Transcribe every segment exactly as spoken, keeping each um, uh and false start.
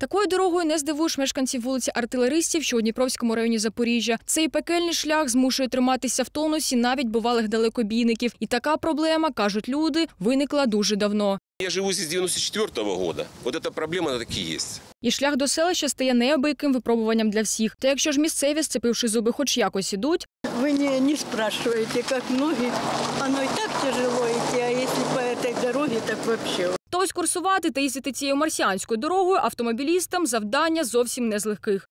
Такою дорогою не здивуєш мешканців вулиці Артилеристів, що у Дніпровському районі Запоріжжя. Цей пекельний шлях змушує триматися в тонусі навіть бувалих далекобійників. І така проблема, кажуть люди, виникла дуже давно. Я живу здесь с девяносто четвёртого года. Вот эта проблема, она таки есть. І шлях до селища стає неабияким випробуванням для всіх. Та якщо ж місцеві, сцепивши зуби, хоч якось ідуть, вы не, не спрашиваете, как ноги. Оно и так тяжело идти, а если по этой дороге, так вообще. то ось курсувати та їздити цією марсіанською дорогою автомобілістам завдання зовсім не з легких.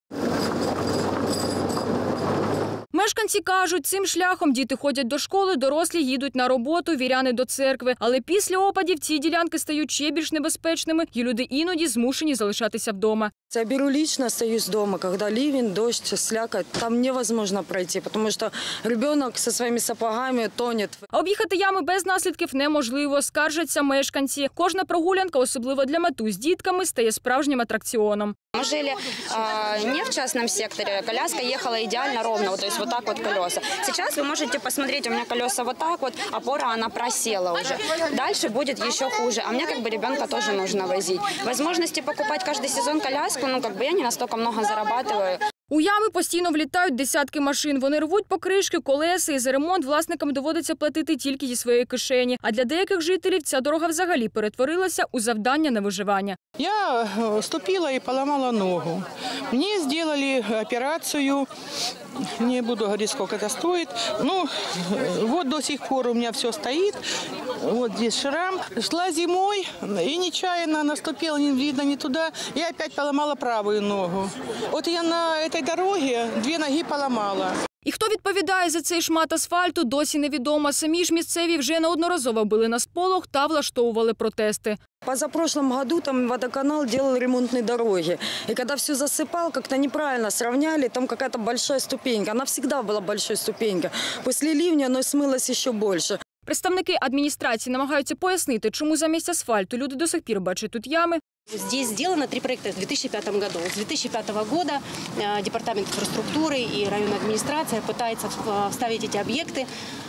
Мешканці кажуть, цим шляхом діти ходять до школи, дорослі їдуть на роботу, віряни до церкви. Але після опадів ці ділянки стають ще більш небезпечними, і люди іноді змушені залишатися вдома. Я беру лично, остаюсь дома, когда ливень, дождь, слякоть, там невозможно пройти, потому что ребенок со своими сапогами тонет. А об'їхати ями без наслідків неможливо, скаржаться мешканці. Кожна прогулянка, особливо для матусь з дітками, стає справжнім атракціоном. Мы жили э, не в частном секторе, коляска ехала идеально ровно, вот, то есть вот так вот колеса. Сейчас вы можете посмотреть, у меня колеса вот так вот, опора она просела уже. Дальше будет еще хуже, а мне как бы ребенка тоже нужно возить. Возможности покупать каждый сезон коляску, ну как бы я не настолько много зарабатываю. У ями постійно влітають десятки машин. Вони рвуть покришки, колеса, і за ремонт власникам доводиться платити тільки зі своєї кишені. А для деяких жителів ця дорога взагалі перетворилася у завдання на виживання. Я ступила и поломала ногу. Мне сделали операцию, не буду говорить, сколько это стоит. Ну, вот до сих пор у меня все стоит. Вот здесь шрам. Шла зимой и нечаянно наступила, не видно, не туда. И опять поломала правую ногу. Вот я на этой дороге две ноги поломала. І хто відповідає за цей шмат асфальту, досі невідомо. Самі ж місцеві вже неодноразово били на сполох та влаштовували протести. Позапрошлом году там водоканал делал ремонтные дороги. И когда все засыпал, как-то неправильно сравняли, там какая-то большая ступенька. Она всегда была большой ступенькой. После ливня оно смылось еще больше. Представники адміністрації намагаються пояснити, чому замість асфальту люди до сих пір бачать тут ями. Здесь сделано три проекта в две тысячи пятом году. С две тысячи пятого года Департамент инфраструктуры и районная администрация пытается вставить эти объекты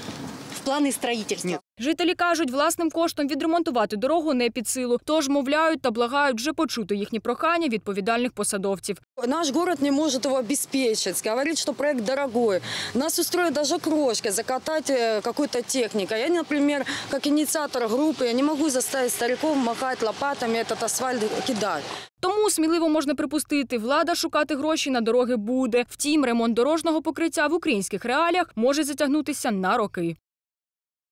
в планы строительства. Жителі кажуть, власним коштом відремонтувати дорогу не під силу. Тож мовляють та благають вже почути їхні прохання відповідальних посадовців. Наш город не может его обеспечить. Говорит, что проект дорогой. Нас устроит даже крошкой закатать какой-то техникой. Я, например, как инициатор группы, я не могу заставить стариков махать лопатами, этот асфальт кидать. Тому сміливо можна припустити, влада шукати гроші на дороги буде. Втім, ремонт дорожнього покриття в українських реаліях може затягнутися на роки.